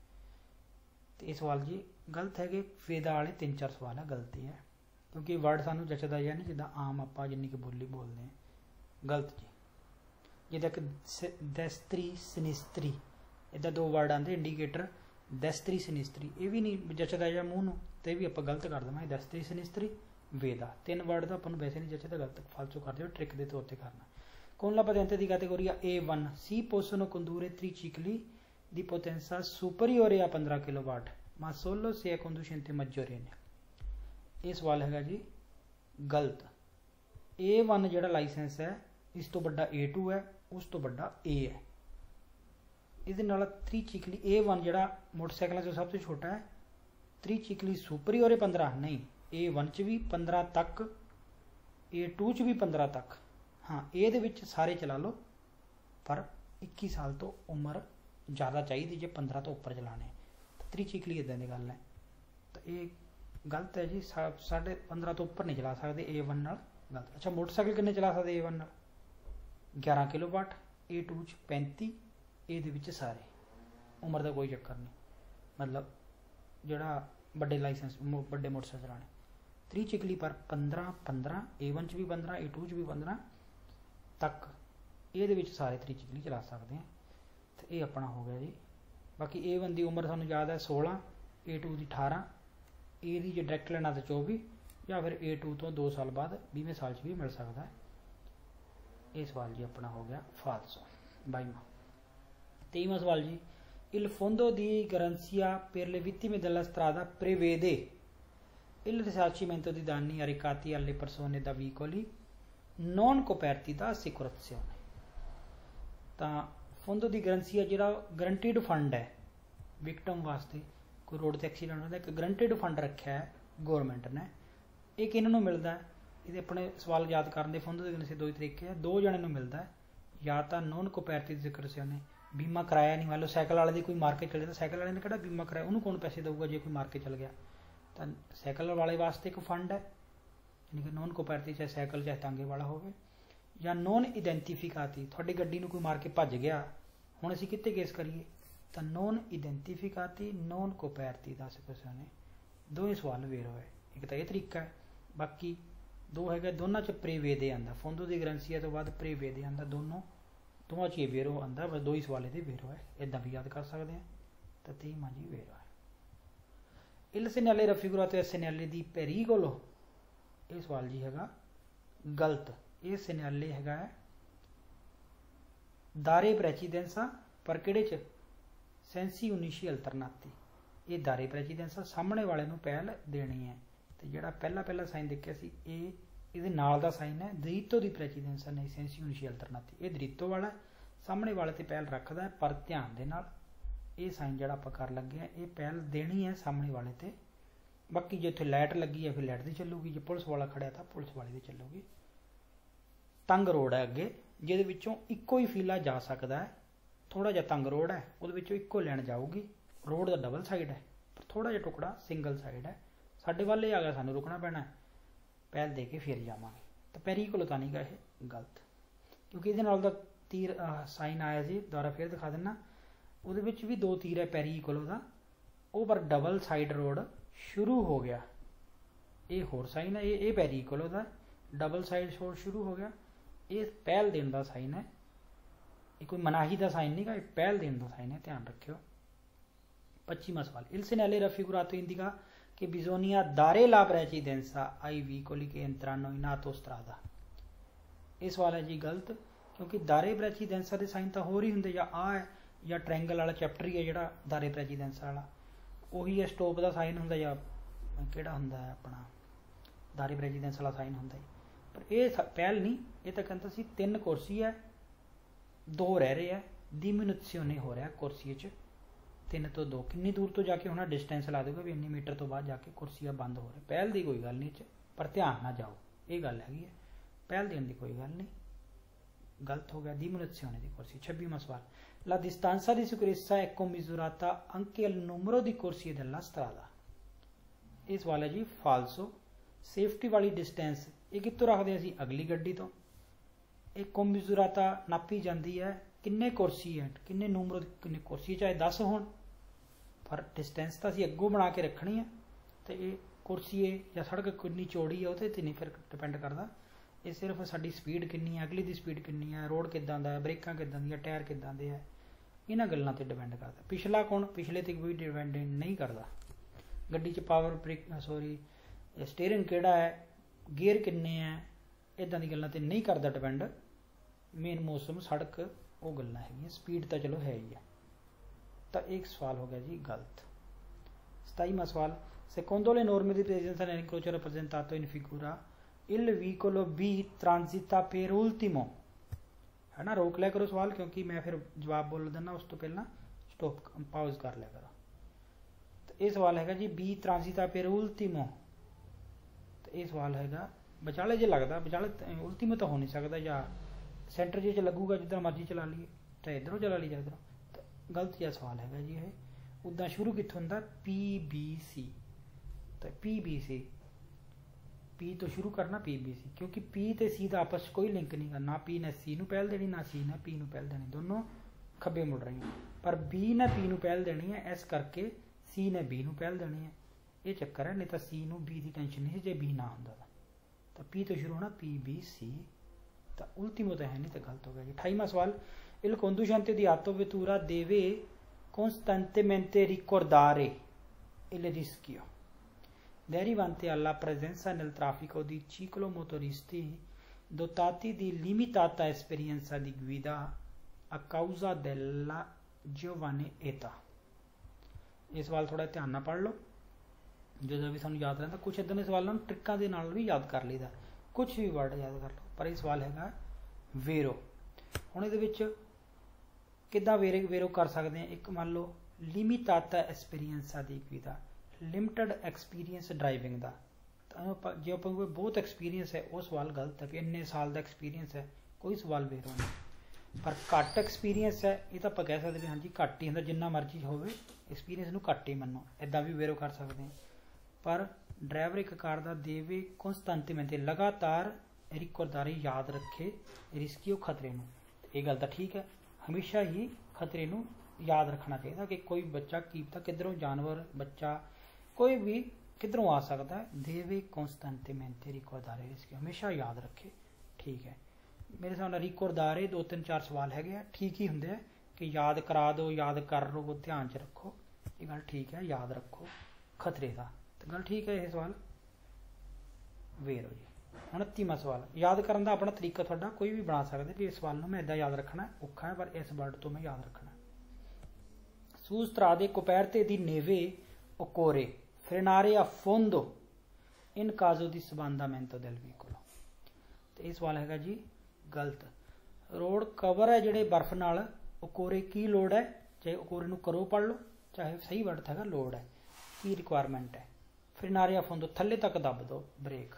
तो ये सवाल जी गलत है कि वेदा वाले 3-4 सवाल है, गलती है, क्योंकि वर्ड सानू जचदा या नहीं जिदा आम आप जिन्नी की बोली बोलते हैं। गलत जी। जिदा कि दस्तरी सनिस्त्री, इदा 2 वर्ड आते इंडीकेटर, दस्तरी सनिस्त्री, ये भी नहीं जचदा या मूँह नूं, तो भी आप गलत कर देवांगे। दस्तरी सनिस्त्री वेदा 3 वर्ड तो अपन वैसे नहीं जचदा, गलत फालतू कर दो, ट्रिक के तौर पर करना। Con la patente di categoria E1 si possono condurre tricicli di potenza superiore a 15 kW, ma solo se è conducente maggiorenne। ये सवाल है जी गलत। A1 जिहड़ा लाइसेंस है इस तो बड़ा A2 है, उस तो बड़ा A है। इहदे नाल त्रिचिकली A1 जिहड़ा मोटरसाइकिलों से सब तो छोटा है, त्रिचिकली सुपरियोर 15 नहीं, A1 च भी 15 तक, A2 च भी 15 तक। हाँ, ये सारे चला लो, पर 21 साल तो उम्र ज़्यादा चाहिए जे 15 तो उपर चलाने। तो त्रिचिकली इदा की गल है, तो ये गलत है जी। 15.5 तो उपर नहीं चला सकते A1 नाल, गलत। अच्छा, मोटरसाइकिल किन्ने चला सकते A1 नाल? 11 किलोवाट, A2 च 35, ये सारे उम्र का कोई चक्कर नहीं, मतलब जोड़ा बड़े लाइसेंस बड़े मोटरसाइकिल चलाने। त्रिचिकली पर 15 A1 च भी 15, A2 च भी 15 तक, ये सारे त्रिचिकली चला सकते हैं। तो ये अपना हो गया जी। बाकी A1 की उम्र सानू याद है 16, A2 की 18, ए दी जो डायरैक्ट लेना तो 24, या फिर A2 तो 2 साल बाद 20वें साल भी मिल सकता है। ये सवाल जी अपना हो गया फालसो। 22वां 23वां सवाल जी, il fondo di garanzia per le vittime della strada prevede il risarcimento di danni arrecati alle persone da veicoli non coperti da assicurazione। तो फोंदो दी गरंसिया जिहड़ा गरंटीड फंड है विक्टम वास्ते, कोई रोड से एक्सीडेंट होता है, एक गरंटीड फंड रखा है गौरमेंट ने। ये किन्हों मिलता है? ये अपने सवाल याद करने फोंदो दी गरंसिया 2 तरीके है, 2 जने मिलता है, या तो नॉन कोपैरिटी assicurazione, बीमा कराया नहीं, मान लो साइकिल वाले की कोई मार के चले, तो साइकिल वाले ने किहड़ा बीमा कराया, उन्होंने कौन पैसे देगा जो कोई मार के चल गया। तो साइकिल वाले वास्ते एक फंड है, यानी कि नॉन कोपैरिटी, चाहे साइकिल चाहे टांगे वाला हो, या नॉन इडेंटिफिकाती, थोड़ी गड्डी कोई मार के भज गया, हुण असीं कित्ते केस करिए? ਤਾਂ ਨੋਨ ਇਡੈਂਟੀਫਿਕਾਤੀ ਨੋਨ ਕੋਪੈਰਤੀ ਦੱਸ ਕਿਸੇ ਨੇ ਦੋਵੇਂ ਸਵਾਲ ਵੇਰੋ ਹੈ। ਇੱਕ ਤਾਂ ਇਹ ਤਰੀਕਾ ਹੈ, ਬਾਕੀ ਦੋ ਹੈਗਾ ਦੋਨਾਂ ਚ ਪ੍ਰੇਵੇਦੇ ਆਂਦਾ, ਫੋਂਦੋ ਦੀ ਗਰੰਸੀਆ ਤੋਂ ਬਾਅਦ ਪ੍ਰੇਵੇਦੇ ਆਂਦਾ, ਦੋਵਾਂ ਚ ਇਹ ਵੇਰੋ ਆਂਦਾ, ਬਸ ਦੋ ਹੀ ਸਵਾਲ ਇਹਦੇ ਵੇਰੋ ਹੈ, ਇਦਾਂ ਵੀ ਯਾਦ ਕਰ ਸਕਦੇ ਆ। ਤਾਂ 23ਵਾਂ ਜੀ ਵੇਰੋ ਹੈ। ਇਲ ਸੈਨਿਆਲੇ raffigurato e segnale di pericolo, ਇਹ ਸਵਾਲ ਜੀ ਹੈਗਾ ਗਲਤ। ਇਹ ਸੈਨਿਆਲੇ ਹੈਗਾ ਹੈ ਦਾਰੇ ਪ੍ਰੈਸੀਡੈਂਸਾ, ਪਰ ਕਿਹੜੇ ਚ ਸੈਂਸੀ ਉਨੀਸ਼ੀ ਅਲਟਰਨਾਤੀ, ਇਹ ਦਾਰੇ ਪ੍ਰੈਸੀਡੈਂਸਾ ਸਾਹਮਣੇ ਵਾਲੇ ਨੂੰ ਪਹਿਲ ਦੇਣੀ ਹੈ। ਤੇ ਜਿਹੜਾ ਪਹਿਲਾ ਸਾਈਨ ਦੇਖਿਆ ਸੀ ਇਹ ਇਹਦੇ ਨਾਲ ਦਾ ਸਾਈਨ ਹੈ ਦ੍ਰਿਤੋ ਦੀ ਪ੍ਰੈਸੀਡੈਂਸਾ, ਨਹੀਂ ਸੈਂਸੀ ਉਨੀਸ਼ੀ ਅਲਟਰਨਾਤੀ, ਇਹ ਦ੍ਰਿਤੋ ਵਾਲਾ ਸਾਹਮਣੇ ਵਾਲੇ ਤੇ ਪਹਿਲ ਰੱਖਦਾ ਹੈ। ਪਰ ਧਿਆਨ ਦੇ ਨਾਲ ਇਹ ਸਾਈਨ ਜਿਹੜਾ ਆਪਾਂ ਕਰ ਲੱਗੇ ਆ ਇਹ ਪਹਿਲ ਦੇਣੀ ਹੈ ਸਾਹਮਣੇ ਵਾਲੇ ਤੇ। ਬਾਕੀ ਜੇ ਉੱਥੇ ਲਾਈਟ ਲੱਗੀ ਹੈ ਫਿਰ ਲਾਈਟ ਦੀ ਚੱਲੂਗੀ, ਜੇ ਪੁਲਿਸ ਵਾਲਾ ਖੜਿਆ ਤਾਂ ਪੁਲਿਸ ਵਾਲੇ ਦੀ ਚੱਲੂਗੀ। ਤੰਗ ਰੋਡ ਹੈ ਅੱਗੇ, ਜਿਹਦੇ ਵਿੱਚੋਂ ਇੱਕੋ ਹੀ ਫੀਲਾ ਜਾ ਸਕਦਾ ਹੈ, ਥੋੜਾ ਜਿਹਾ ਤੰਗ ਰੋਡ ਹੈ, ਉਹਦੇ ਵਿੱਚੋਂ ਇੱਕੋ ਲੈਣ ਜਾਊਗੀ। ਰੋਡ ਦਾ ਡਬਲ ਸਾਈਡ ਹੈ ਪਰ ਥੋੜਾ ਜਿਹਾ ਟੁਕੜਾ ਸਿੰਗਲ ਸਾਈਡ ਹੈ। ਸਾਡੇ ਵੱਲ ਇਹ ਆ ਗਿਆ, ਸਾਨੂੰ ਰੁਕਣਾ ਪੈਣਾ, ਪਹਿਲ ਦੇ ਕੇ ਫਿਰ ਜਾਵਾਂਗੇ। ਤਾਂ ਪੈਰੀਕੋਲੋ ਤਾਂ ਨਹੀਂ ਗਾ ਇਹ ਗਲਤ, ਕਿਉਂਕਿ ਇਹਦੇ ਨਾਲ ਦਾ ਤੀਰ ਸਾਈਨ ਆਇਆ ਸੀ, ਦੁਬਾਰਾ ਫਿਰ ਦਿਖਾ ਦਿੰਨਾ, ਉਹਦੇ ਵਿੱਚ ਵੀ ਦੋ ਤੀਰ ਹੈ ਪੈਰੀਕੋਲੋ ਦਾ, ਉਹ ਪਰ ਡਬਲ ਸਾਈਡ ਰੋਡ ਸ਼ੁਰੂ ਹੋ ਗਿਆ। ਇਹ ਹੋਰ ਸਾਈਨ ਹੈ, ਇਹ ਪੈਰੀਕੋਲੋ ਦਾ ਡਬਲ ਸਾਈਡ ਰੋਡ ਸ਼ੁਰੂ ਹੋ ਗਿਆ, ਇਹ ਪਹਿਲ ਦੇਣ ਦਾ ਸਾਈਨ ਹੈ, ਇਹ ਕੋਈ ਮਨਾਹੀ ਦਾ ਸਾਈਨ ਨਹੀਂ ਗਾ, ਇਹ ਪਹਿਲ ਦੇਣ ਦਾ ਸਾਈਨ ਹੈ, ਧਿਆਨ ਰੱਖਿਓ। 25ਵਾਂ ਸਵਾਲ, il segnale raffigurato indica che bisogna dare la precedenza ai veicoli che entrano in autostrada, ਇਹ ਸਵਾਲ ਹੈ ਜੀ ਗਲਤ, ਕਿਉਂਕਿ ਦਾਰੇ ਪ੍ਰੈਸੀਡੈਂਸਾ ਦੇ ਸਾਈਨ ਤਾਂ ਹੋਰ ਹੀ ਹੁੰਦੇ, ਜਾਂ ਆ ਹੈ ਜਾਂ ਟ੍ਰਾਇੰਗਲ ਵਾਲਾ ਚੈਪਟਰ ਹੀ ਹੈ ਜਿਹੜਾ ਦਾਰੇ ਪ੍ਰੈਸੀਡੈਂਸਾ ਵਾਲਾ, ਉਹੀ ਹੈ ਸਟੋਪ ਦਾ ਸਾਈਨ ਹੁੰਦਾ, ਜਾਂ ਕਿਹੜਾ ਹੁੰਦਾ ਹੈ ਆਪਣਾ ਦਾਰੇ ਪ੍ਰੈਸੀਡੈਂਸ ਵਾਲਾ ਸਾਈਨ ਹੁੰਦਾ ਹੈ। ਪਰ ਇਹ ਪਹਿਲ ਨਹੀਂ, ਇਹ ਤਾਂ ਕਹਿੰਦਾ ਸੀ 3 ਕੁਰਸੀ ਹੈ, 2 ਰਹਿ ਰਹੇ ਹੈ, ਡਿਮੀਨਿਊਸ਼ਨੇ ਹੋ ਰਿਹਾ ਕੁਰਸੀ 'ਚ, 3 ਤੋਂ 2 ਕਿੰਨੀ ਦੂਰ ਤੋਂ ਜਾ ਕੇ ਹੋਣਾ, ਡਿਸਟੈਂਸ ਲਾ ਦੇਗਾ ਵੀ ਇੰਨੇ ਮੀਟਰ ਤੋਂ ਬਾਅਦ ਜਾ ਕੇ ਕੁਰਸੀਆਂ ਬੰਦ ਹੋ ਰਿਹਾ। ਪਹਿਲ ਦੀ ਕੋਈ ਗੱਲ ਨਹੀਂ 'ਚ, ਪਰ ਧਿਆਨ ਨਾ ਜਾਓ, ਇਹ ਗੱਲ ਹੈਗੀ ਹੈ, ਪਹਿਲ ਦੇਣ ਦੀ ਕੋਈ ਗੱਲ ਨਹੀਂ, ਗਲਤ ਹੋ ਗਿਆ, diminuzione di corsie। 26ਵਾਂ ਸਵਾਲ, la distanza di sicurezza è commisurata anche al numero di corsie della strada, ਇਹ ਸਵਾਲ ਹੈ ਜੀ ਫਾਲਸੋ। ਸੇਫਟੀ ਵਾਲੀ ਡਿਸਟੈਂਸ ਇਹ ਕਿੱਥੋਂ ਰੱਖਦੇ ਅਸੀਂ, ਅਗਲੀ ਗੱਡੀ ਤੋਂ। ਇਹ commisurata ਨਾਪੀ ਜਾਂਦੀ ਹੈ ਕਿੰਨੇ ਕੁਰਸੀ ਹੈ, ਕਿੰਨੇ ਨੂਮਰੋ ਕਿੰਨੇ ਕੁਰਸੀ, ਚਾਹੇ 10 ਹੋਣ, ਪਰ ਡਿਸਟੈਂਸ ਤਾਂ ਅਸੀਂ ਅੱਗੋਂ ਬਣਾ ਕੇ ਰੱਖਣੀ ਹੈ। ਤੇ ਇਹ ਕੁਰਸੀ ਹੈ ਜਾਂ ਸੜਕ ਕਿੰਨੀ ਚੌੜੀ ਹੈ ਉਹਦੇ ਤੇ ਨਹੀਂ ਫਿਰ ਡਿਪੈਂਡ ਕਰਦਾ, ਇਹ ਸਿਰਫ ਸਾਡੀ ਸਪੀਡ ਕਿੰਨੀ ਹੈ, ਅਗਲੀ ਦੀ ਸਪੀਡ ਕਿੰਨੀ ਹੈ, ਰੋਡ ਕਿੱਦਾਂ ਦਾ ਹੈ, ਬ੍ਰੇਕਾਂ ਕਿੱਦਾਂ ਦੀਆਂ, ਟਾਇਰ ਕਿੱਦਾਂ ਦੇ ਹੈ, ਇਹਨਾਂ ਗੱਲਾਂ ਤੇ ਡਿਪੈਂਡ ਕਰਦਾ। ਪਿਛਲਾ ਕੌਣ, ਪਿਛਲੇ ਤੇ ਕੋਈ ਡਿਪੈਂਡ ਨਹੀਂ ਕਰਦਾ। ਗੱਡੀ 'ਚ ਪਾਵਰ ਬ੍ਰੇਕ ਸਟੀਅਰਿੰਗ ਕਿਹੜਾ ਹੈ, ਗੇਅਰ ਕਿੰਨੇ ਹੈ, ਇੱਦਾਂ ਦੀ ਗੱਲਾਂ ਤੇ ਨਹੀਂ ਕਰਦਾ ਡਿਪੈਂਡ। ਮੇਨ ਮੌਸਮ ਸੜਕ ਉਹ ਗੱਲਾਂ ਹੈਗੀਆਂ, ਸਪੀਡ ਤਾਂ ਚਲੋ ਹੈ ਹੀ ਹੈ। ਤਾਂ ਇੱਕ ਸਵਾਲ ਹੋ ਗਿਆ ਜੀ ਗਲਤ। 27ਵਾਂ ਸਵਾਲ, secondo le norme di presenza nell'incrocio rappresentato in figura il veicolo B transita per ultimo, है ना, रोक लिया करो सवाल, क्योंकि मैं फिर जवाब बोल देना उस तो पहला स्टॉप पाउज कर लिया करो। तो ये सवाल हैगा जी B transita per ultimo, तो ये सवाल हैगा विचाले जे लगता, विचाले उल्टीमो तो हो नहीं सकता, या सेंटर जे लगूगा जिधर मर्जी चला लीए, चाहे इधरों चला लीजिए इधरों, तो गलत जिहा सवाल हैगा जी ये। उदा शुरू कित्थों हुंदा, PBC, तो PBC पी तो शुरू करना PBC, क्योंकि पी ते सी का आपस कोई लिंक नहीं करना, पी ने सी नू पहल देनी, ना सी ने पी नू पहल देनी, दोनों खब्बे मुड़ रही हैं, पर बी ने पी नू पहल देनी है, इस करके सी ने बी नू पहल देनी है, ये चक्कर है। नहीं तो सी नू बी की टेंशन नहीं जे बी ना होंदा तो पी तो शुरू होना PBC, तो उल्टीमो तो है नहीं, तो गलत हो गया जी। 28वां सवाल, il conducente di autovettura deve costantemente ricordare il rischio derivante alla presenza nel traffico di ciclomotoristi dotati di limitata esperienza di guida a causa della giovane età। ये सवाल थोड़ा ध्यान ना पढ़ लो, जो भी सानू याद रहता, कुछ इदां दे सवालों नूं ट्रिकां दे नाल भी याद कर लईदा, कुछ भी वर्ड याद कर लो। पर ये सवाल हैगा वेरो, हुण इहदे विच किद्दां वेरो कर सकते हैं। एक मान लो लिमिटाता एस्पीरियंसा दी गुइदा, लिमिटेड एक्सपीरियंस ड्राइविंग का, जो आप बहुत एक्सपीरियंस है वो सवाल गलत है, कि इन्ने साल का एक्सपीरियंस है, कोई सवाल वेरो नहीं। पर घट एक्सपीरियंस है ये तो आप कह सकते हैं हाँ जी घट ही होंदा, जिन्ना मर्जी हो एक्सपीरियंस नूं घट ही मनो, इदां भी वेरो कर सकते हैं। पर ड्राइवर एक कार का देवे कॉन्स्टेंटमेंट लगातार रिकॉर्डदारी याद रखे रिस्कियो खतरे नूं, ये गल तो ठीक है, हमेशा ही खतरे नूं याद रखना चाहिए कि कोई बच्चा कीपता किधरों जानवर बच्चा कोई भी किधरों आ सकता है। देवे कॉन्स्टेंटेमेंटे रिकॉर्डारे, इसकी हमेशा याद रखे। ठीक है, मेरे हिसाब नाल रिकॉर्डारे 2-3-4 सवाल है ठीक ही होंगे कि याद करा दो, याद कर लो, ध्यान च रखो, ये गल ठीक है, याद रखो खतरे का, तो गल ठीक है। यह सवाल वेरो जी। 29वां सवाल, याद करने का अपना तरीका थोड़ा कोई भी बना सकते भी इस सवाल में मैं इदा याद रखना औखा है, पर इस वर्ड तो मैं याद रखना। सूस त्रादे कोपैरते दी नेवे ओकोरे फ्रेनारे आ फोंदो इन काजो दी सबांदामेंटो देल विकोलो। तो यह सवाल है जी गलत। रोड कवर है जोड़े बर्फ नाल ओकोरे की लोड है, चाहे ओकोरे नूं करो पढ़ लो, चाहे सही वर्ड है लोड है, की रिक्वायरमेंट है। फ्रेनारे आ फोंदो थले तक दब दो ब्रेक,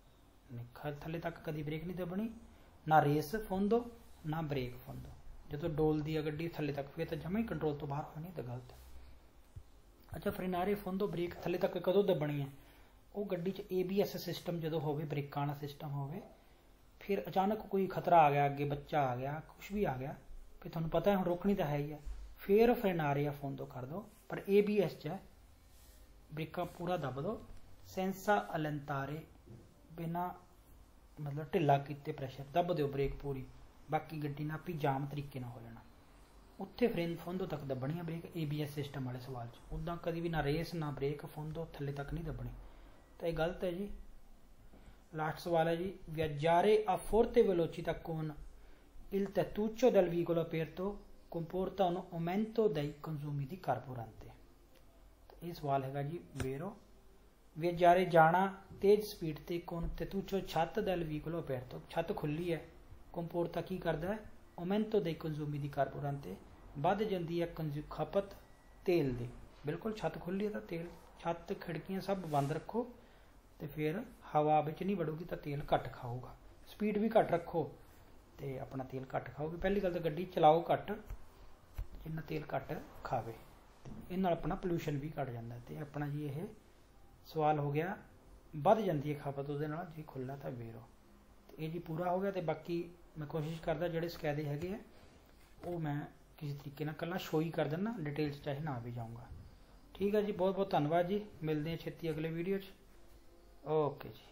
थले तक कभी ब्रेक नहीं दबनी, ना रेस फोंदो ना ब्रेक फोंदो। जो डोल दी गड्डी थले तक फिर तो जमा ही कंट्रोल तो बाहर होनी, तो गलत है। अच्छा, फ्रेनारे फोंदो ब्रेक थले तक कदों दबनी है, वो गड्डी च ABS सिस्टम जो हो, ब्रेकां वाला सिस्टम हो, फिर अचानक कोई खतरा आ गया, अगे बच्चा आ गया, कुछ भी आ गया, फिर तुहानूं पता है हम रोकनी तो है ही है, फिर फ्रेनारे या फोंदो कर दो, पर ABS च ब्रेकां पूरा दब दो, सेंसा अलंतारे बिना मतलब ढिला किते प्रैशर दब दो ब्रेक पूरी, बाकी गड्डी ना भी जाम तरीके हो जाना, उत्थे फ्रेन फोंदो तक दबनी है ब्रेक ABS सिस्टम वाले सवाल च। उदा कभी भी ना रेस ना ब्रेक फोंदो थले तक नहीं दबनी, तो ये गलत है जी। लास्ट सवाल है जी, वियाजारे आ फोर्ते वेलोचिता con il tettuccio del veicolo aperto comporta un aumento dei consumi di carburante। तो ये सवाल है जी वेरो, वियाजारे जाना तेज स्पीड ते con tettuccio छत del veicolo aperto, छत खुली है, comporta की करता है aumento dei consumi di carburante, बढ़ जाती है खपत तेल की। बिल्कुल छत खुली है तो तेल, छत खिड़कियां सब बंद रखो तो फिर हवा बिच नहीं बढ़ूगी तो तेल घट खाऊगा, स्पीड भी घट रखो तो अपना तेल घट खाओगे। पहली गल तो गड्डी चलाओ घट, जिन्ना तेल घट खावे, इन अपना पोल्यूशन भी घट जाता है। तो अपना जी ये सवाल हो गया, बढ़ जाती है खपत उसदे नाल जी खुला तो वेरो। तो ये जी पूरा हो गया। तो बाकी मैं कोशिश करता जोड़े स्कैदे है वो मैं किसी तरीके ना कल शो ही कर देना, डिटेल्स चाहे ना भी जाऊँगा। ठीक है जी, बहुत बहुत धन्यवाद जी, मिलते हैं छेती अगले वीडियो। ओके जी।